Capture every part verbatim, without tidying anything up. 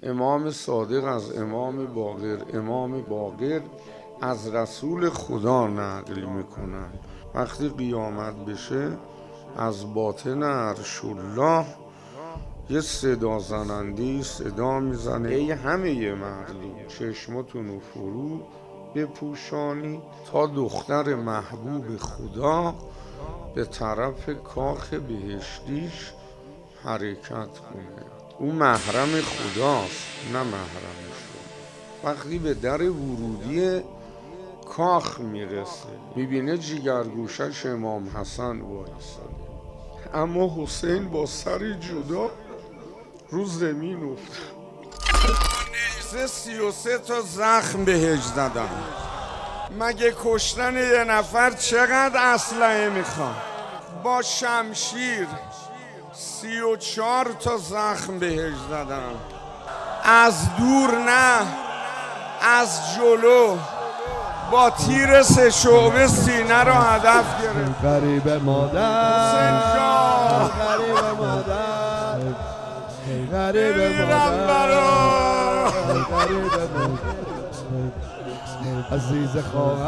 امام صادق از امام باقر، امام باقر از رسول خدا نقل میکنن. وقتی قیامت بشه از باطن عرش الله یه صدا زنندی صدا میزنه: ای همه مردم چشمتون رو فرو بپوشانی تا دختر محبوب خدا به طرف کاخ بهشتیش حرکت کنه. اون محرم خداست نه محرم شما. وقتی به در ورودی کاخ میرسه میبینه جیگرگوشش امام حسن وایساده، اما حسین با سر جدا رو زمین افتاد. نیزه سی و سه تا زخم بهش زدن. مگه کشتن یه نفر چقدر اسلحه میخواد؟ با شمشیر سی و چار تا زخم بهش زدن. از دور نه از جلو با تیر سه شعبه سینه رو هدف گرفت. غریب مادر، غریب مادر، غریب مادر، غریب مادر، عزیز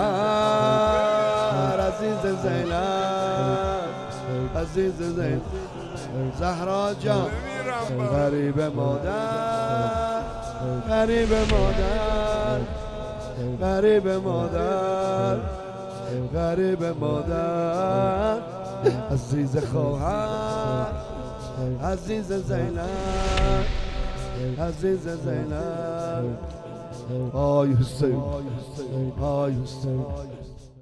خواهر، عزیز زینب، عزیز زینب، زهرا جان، غریب مادر، غریب مادر، غریب مادر، غریب مادر، عزیز خواهر، عزیز زینب، عزیز زینب. آی حسین، آی حسین.